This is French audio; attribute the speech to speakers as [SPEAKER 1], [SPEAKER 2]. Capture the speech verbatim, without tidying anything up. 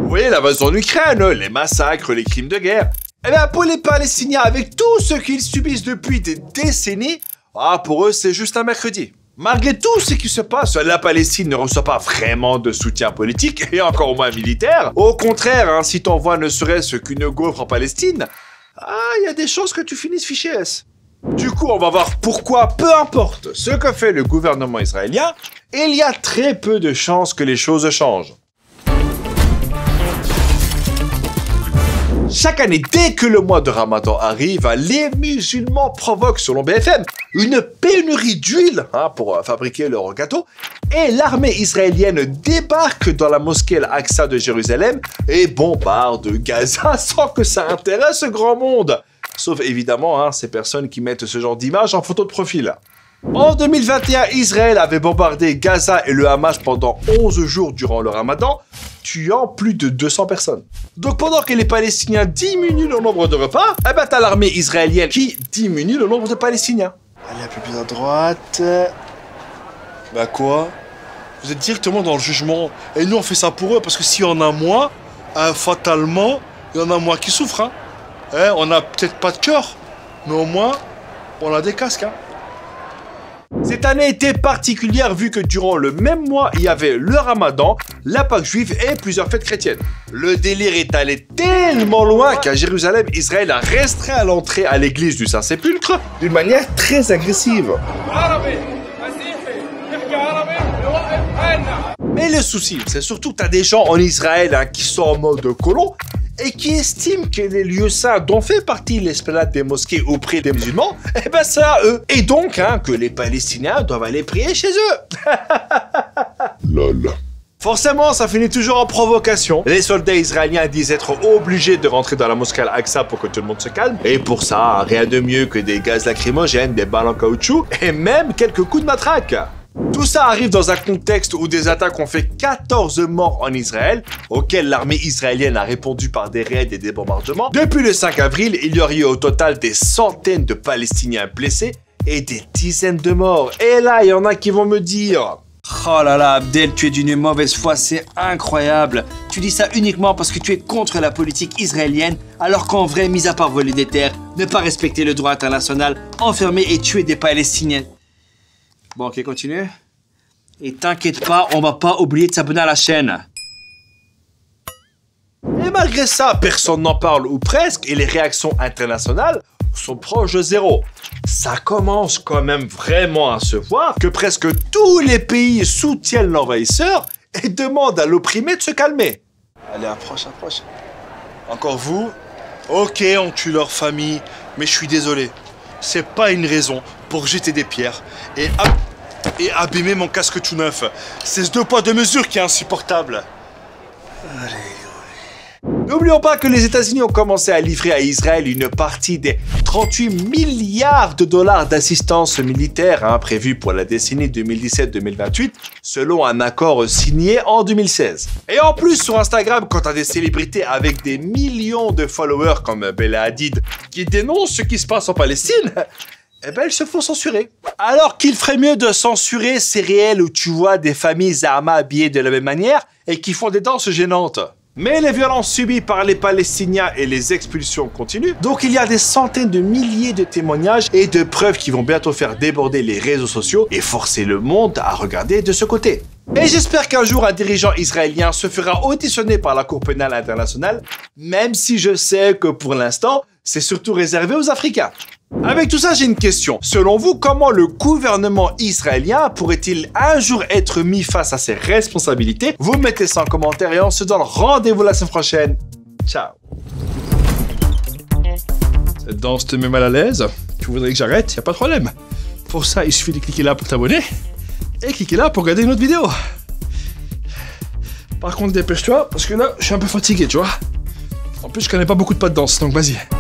[SPEAKER 1] voyez l'invasion en Ukraine, les massacres, les crimes de guerre. Eh bien, pour les Palestiniens, avec tout ce qu'ils subissent depuis des décennies, ah, pour eux, c'est juste un mercredi. Malgré tout ce qui se passe, la Palestine ne reçoit pas vraiment de soutien politique, et encore moins militaire. Au contraire, hein, si t'envoies ne serait-ce qu'une gaufre en Palestine, ah, il y a des chances que tu finisses fiché S. Du coup, on va voir pourquoi, peu importe ce que fait le gouvernement israélien, il y a très peu de chances que les choses changent. Chaque année, dès que le mois de Ramadan arrive, les musulmans provoquent, selon B F M, une pénurie d'huile hein, pour fabriquer leurs gâteaux, et l'armée israélienne débarque dans la mosquée Al-Aqsa de Jérusalem et bombarde Gaza sans que ça intéresse grand monde. Sauf évidemment hein, ces personnes qui mettent ce genre d'image en photo de profil. En deux mille vingt et un, Israël avait bombardé Gaza et le Hamas pendant onze jours durant le Ramadan, tuant plus de deux cents personnes. Donc pendant que les Palestiniens diminuent le nombre de repas, eh ben t'as l'armée israélienne qui diminue le nombre de Palestiniens.
[SPEAKER 2] Allez, un peu plus à droite. Bah quoi? Vous êtes directement dans le jugement. Et nous on fait ça pour eux parce que s'il y en a moins, euh, fatalement, il y en a moins qui souffrent. Hein. Eh, on a peut-être pas de cœur, mais au moins, on a des casques. Hein.
[SPEAKER 1] Cette année était particulière vu que durant le même mois, il y avait le Ramadan, la Pâque juive et plusieurs fêtes chrétiennes. Le délire est allé tellement loin qu'à Jérusalem, Israël a restreint l'entrée à l'église du Saint-Sépulcre d'une manière très agressive. Mais le souci, c'est surtout que t'as des gens en Israël hein, qui sont en mode colon et qui estiment que les lieux saints dont fait partie l'esplanade des mosquées auprès des musulmans, eh ben c'est à eux. Et donc, hein, que les Palestiniens doivent aller prier chez eux.
[SPEAKER 2] Lol.
[SPEAKER 1] Forcément, ça finit toujours en provocation. Les soldats israéliens disent être obligés de rentrer dans la mosquée Al-Aqsa pour que tout le monde se calme. Et pour ça, rien de mieux que des gaz lacrymogènes, des balles en caoutchouc et même quelques coups de matraque. Tout ça arrive dans un contexte où des attaques ont fait quatorze morts en Israël, auxquels l'armée israélienne a répondu par des raids et des bombardements. Depuis le cinq avril, il y aurait eu au total des centaines de Palestiniens blessés et des dizaines de morts. Et là, il y en a qui vont me dire...
[SPEAKER 3] Oh là là, Abdel, tu es d'une mauvaise foi, c'est incroyable. Tu dis ça uniquement parce que tu es contre la politique israélienne, alors qu'en vrai, mis à part voler des terres, ne pas respecter le droit international, enfermer et tuer des Palestiniens. Bon, ok, continue. Et t'inquiète pas, on va pas oublier de s'abonner à la chaîne.
[SPEAKER 1] Et malgré ça, personne n'en parle ou presque, et les réactions internationales sont proches de zéro. Ça commence quand même vraiment à se voir que presque tous les pays soutiennent l'envahisseur et demandent à l'opprimé de se calmer.
[SPEAKER 2] Allez, approche, approche. Encore vous? Ok, on tue leur famille, mais je suis désolé. C'est pas une raison pour jeter des pierres et, ab et abîmer mon casque tout neuf. C'est ce deux poids deux mesures qui est insupportable. Allez.
[SPEAKER 1] N'oublions pas que les États-Unis ont commencé à livrer à Israël une partie des trente-huit milliards de dollars d'assistance militaire hein, prévue pour la décennie deux mille dix-sept deux mille vingt-huit, selon un accord signé en deux mille seize. Et en plus, sur Instagram, quand t'as des célébrités avec des millions de followers comme Bella Hadid qui dénoncent ce qui se passe en Palestine, eh ben, elles se font censurer. Alors qu'il ferait mieux de censurer ces réels où tu vois des familles armées habillées de la même manière et qui font des danses gênantes. Mais les violences subies par les Palestiniens et les expulsions continuent. Donc il y a des centaines de milliers de témoignages et de preuves qui vont bientôt faire déborder les réseaux sociaux et forcer le monde à regarder de ce côté. Et j'espère qu'un jour un dirigeant israélien se fera auditionner par la Cour pénale internationale, même si je sais que pour l'instant, c'est surtout réservé aux Africains. Avec tout ça, j'ai une question. Selon vous, comment le gouvernement israélien pourrait-il un jour être mis face à ses responsabilités? Vous mettez ça en commentaire et on se donne rendez-vous la semaine prochaine. Ciao. Cette danse te met mal à l'aise? Tu voudrais que j'arrête? Y a pas de problème. Pour ça, il suffit de cliquer là pour t'abonner et cliquer là pour regarder une autre vidéo. Par contre, dépêche-toi parce que là, je suis un peu fatigué, tu vois. En plus, je connais pas beaucoup de pas de danse, donc vas-y.